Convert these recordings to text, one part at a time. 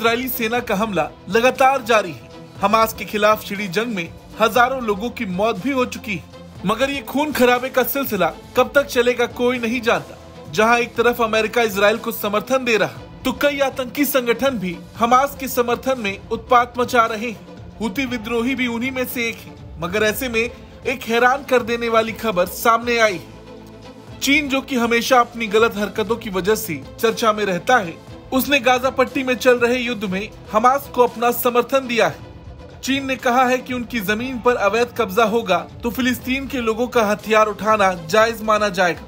Israeli सेना का हमला लगातार जारी है। हमास के खिलाफ छिड़ी जंग में हजारों लोगों की मौत भी हो चुकी है, मगर ये खून खराबे का सिलसिला कब तक चलेगा कोई नहीं जानता। जहां एक तरफ अमेरिका इजरायल को समर्थन दे रहा, तो कई आतंकी संगठन भी हमास के समर्थन में उत्पात मचा रहे हैं। हुती विद्रोही भी उन्हीं में से एक है। मगर ऐसे में एक हैरान कर देने वाली खबर सामने आई है। चीन, जो कि हमेशा अपनी गलत हरकतों की वजह से चर्चा में रहता है, उसने गाजा पट्टी में चल रहे युद्ध में हमास को अपना समर्थन दिया है। चीन ने कहा है कि उनकी जमीन पर अवैध कब्जा होगा तो फिलिस्तीन के लोगों का हथियार उठाना जायज माना जाएगा।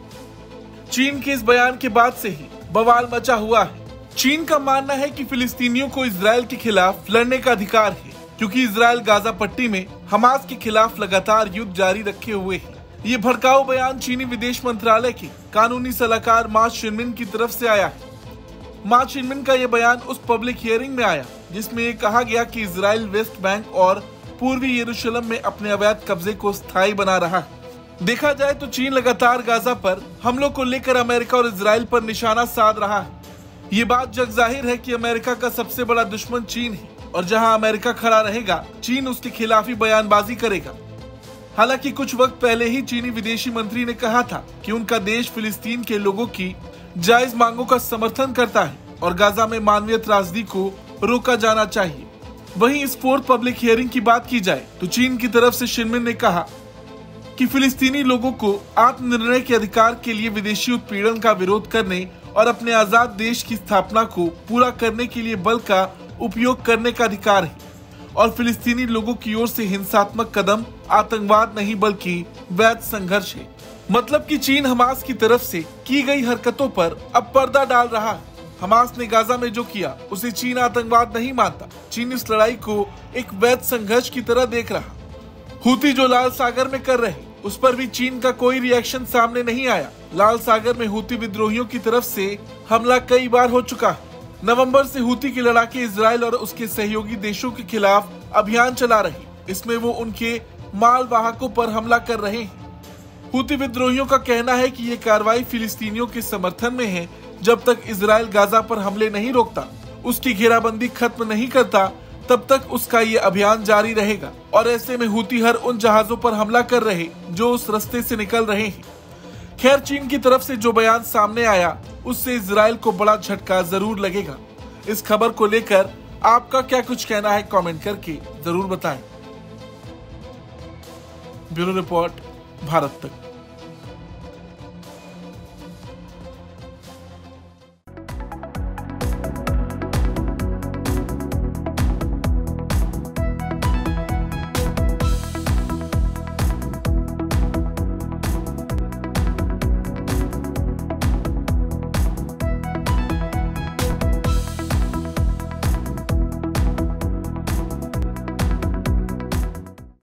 चीन के इस बयान के बाद से ही बवाल मचा हुआ है। चीन का मानना है कि फिलिस्तीनियों को इजरायल के खिलाफ लड़ने का अधिकार है, क्योंकि इजरायल गाजा पट्टी में हमास के खिलाफ लगातार युद्ध जारी रखे हुए है। ये भड़काऊ बयान चीनी विदेश मंत्रालय के कानूनी सलाहकार मा शिनमिन की तरफ से आया है। मा शिनमिन का ये बयान उस पब्लिक हियरिंग में आया जिसमें ये कहा गया कि इजरायल वेस्ट बैंक और पूर्वी यरूशलेम में अपने अवैध कब्जे को स्थायी बना रहा है। देखा जाए तो चीन लगातार गाजा पर हमलों को लेकर अमेरिका और इजरायल पर निशाना साध रहा है। ये बात जग जाहिर है कि अमेरिका का सबसे बड़ा दुश्मन चीन है, और जहां अमेरिका खड़ा रहेगा, चीन उसके खिलाफ ही बयानबाजी करेगा। हालांकि कुछ वक्त पहले ही चीनी विदेशी मंत्री ने कहा था कि उनका देश फिलिस्तीन के लोगों की जायज मांगों का समर्थन करता है और गाजा में मानवीय त्रासदी को रोका जाना चाहिए। वहीं इस फोर्थ पब्लिक हियरिंग की बात की जाए तो चीन की तरफ से शिनमिन ने कहा कि फिलिस्तीनी लोगों को आत्मनिर्णय के अधिकार के लिए विदेशी उत्पीड़न का विरोध करने और अपने आजाद देश की स्थापना को पूरा करने के लिए बल का उपयोग करने का अधिकार है, और फिलिस्तीनी लोगों की ओर से हिंसात्मक कदम आतंकवाद नहीं बल्कि वैध संघर्ष है। मतलब कि चीन हमास की तरफ से की गई हरकतों पर अब पर्दा डाल रहा है। हमास ने गाजा में जो किया उसे चीन आतंकवाद नहीं मानता। चीन इस लड़ाई को एक वैध संघर्ष की तरह देख रहा। हुती जो लाल सागर में कर रहे, उस पर भी चीन का कोई रिएक्शन सामने नहीं आया। लाल सागर में हुती विद्रोहियों की तरफ से हमला कई बार हो चुका है। नवंबर से हुती के लड़ाके इजरायल और उसके सहयोगी देशों के खिलाफ अभियान चला रहे। इसमें वो उनके मालवाहकों पर हमला कर रहे हैं। हुती विद्रोहियों का कहना है कि ये कार्रवाई फिलिस्तीनियों के समर्थन में है। जब तक इजरायल गाजा पर हमले नहीं रोकता, उसकी घेराबंदी खत्म नहीं करता, तब तक उसका ये अभियान जारी रहेगा। और ऐसे में हुती हर उन जहाजों पर हमला कर रहे जो उस रास्ते से निकल रहे हैं। खैर, चीन की तरफ से जो बयान सामने आया उससे इजरायल को बड़ा झटका जरूर लगेगा। इस खबर को लेकर आपका क्या कुछ कहना है, कमेंट करके जरूर बताएं। ब्यूरो रिपोर्ट, भारत तक।